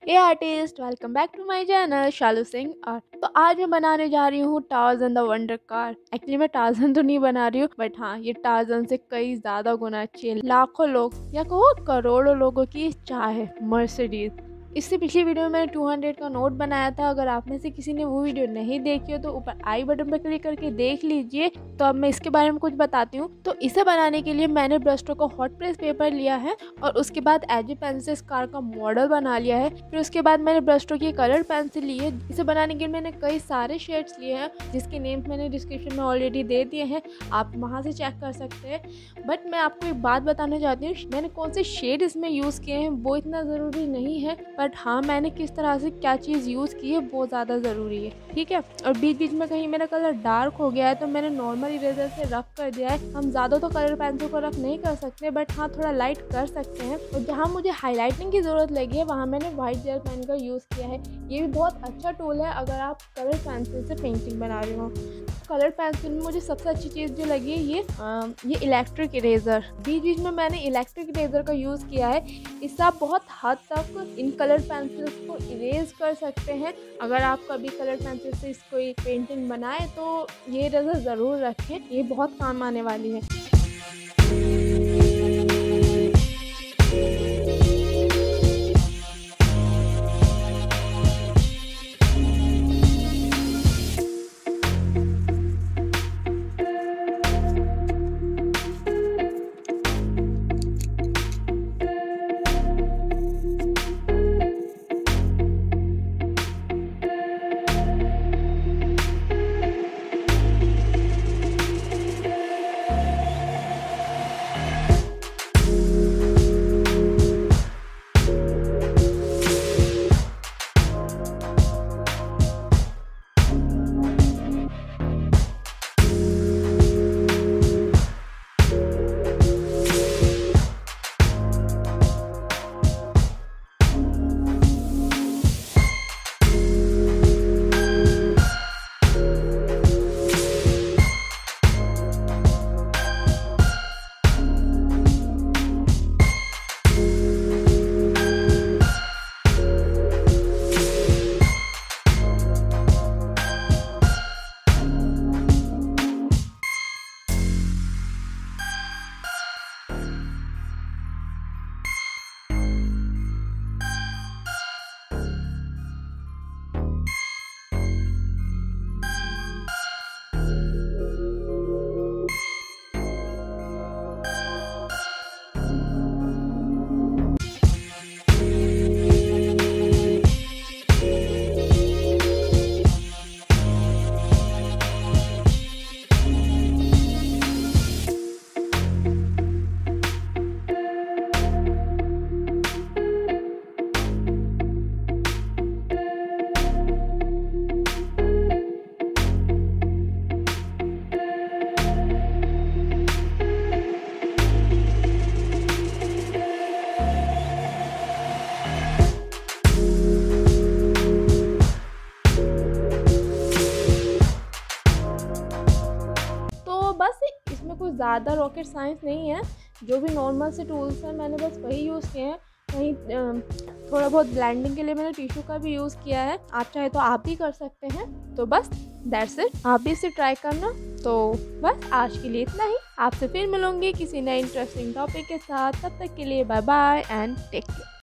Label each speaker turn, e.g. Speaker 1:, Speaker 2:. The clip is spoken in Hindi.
Speaker 1: Hey artist, welcome back to my channel Shalu Singh art. तो आज मैं बनाने जा रही हूँ Tarzan the wonder car. Actually मैं टार्ज़न तो नहीं बना रही हूँ, बट हाँ, ये टार्ज़न से कई ज़्यादा गुना अच्छी है। लाखों लोग या कहो करोड़ों लोगों की चाह है मर्सिडीज। इससे पिछली वीडियो में मैंने 200 का नोट बनाया था। अगर आप में से किसी ने वो वीडियो नहीं देखी हो तो ऊपर आई बटन पर क्लिक करके देख लीजिए। तो अब मैं इसके बारे में कुछ बताती हूँ। तो इसे बनाने के लिए मैंने ब्रश स्ट्रोक का हॉट प्रेस पेपर लिया है और उसके बाद एजी पेंसिल कार का मॉडल बना लिया है। फिर उसके बाद मैंने ब्रश स्ट्रोक की कलर पेंसिल ली है। इसे बनाने के लिए मैंने कई सारे शेड्स लिए हैं जिसके नेम्स मैंने डिस्क्रिप्शन में ऑलरेडी दे दिए हैं, आप वहाँ से चेक कर सकते हैं। बट मैं आपको एक बात बताना चाहती हूँ, मैंने कौन से शेड इसमें यूज़ किए हैं वो इतना ज़रूरी नहीं है, बट हाँ, मैंने किस तरह से क्या चीज़ यूज़ की है वो ज़्यादा ज़रूरी है, ठीक है। और बीच बीच में कहीं मेरा कलर डार्क हो गया है तो मैंने नॉर्मल इरेजर से रफ कर दिया है। हम ज़्यादा तो कलर पेंसिल को रफ नहीं कर सकते, बट हाँ, थोड़ा लाइट कर सकते हैं। और जहाँ मुझे हाईलाइटिंग की ज़रूरत लगी है वहाँ मैंने वाइट जेल पेन का यूज़ किया है। ये भी बहुत अच्छा टूल है अगर आप कलर पेंसिल से पेंटिंग बना रहे हो। कलर पेंसिल में मुझे सबसे अच्छी चीज़ जो लगी है ये इलेक्ट्रिक इरेज़र। बीच बीच में मैंने इलेक्ट्रिक इरेज़र का यूज़ किया है। इससे आप बहुत हद तक इन कलर पेंसिल्स को इरेज कर सकते हैं। अगर आप कभी कलर पेंसिल से कोई पेंटिंग बनाए तो ये इरेज़र ज़रूर रखें, ये बहुत काम आने वाली है। बस इसमें कुछ ज़्यादा रॉकेट साइंस नहीं है। जो भी नॉर्मल से टूल्स हैं मैंने बस वही यूज़ किए हैं। कहीं थोड़ा बहुत ब्लेंडिंग के लिए मैंने टिश्यू का भी यूज़ किया है। आप चाहे तो आप भी कर सकते हैं। तो बस दैट्स इट, आप भी इसे ट्राई करना। तो बस आज के लिए इतना ही। आपसे फिर मिलूंगी किसी नए इंटरेस्टिंग टॉपिक के साथ। तब तक के लिए bye bye and take care.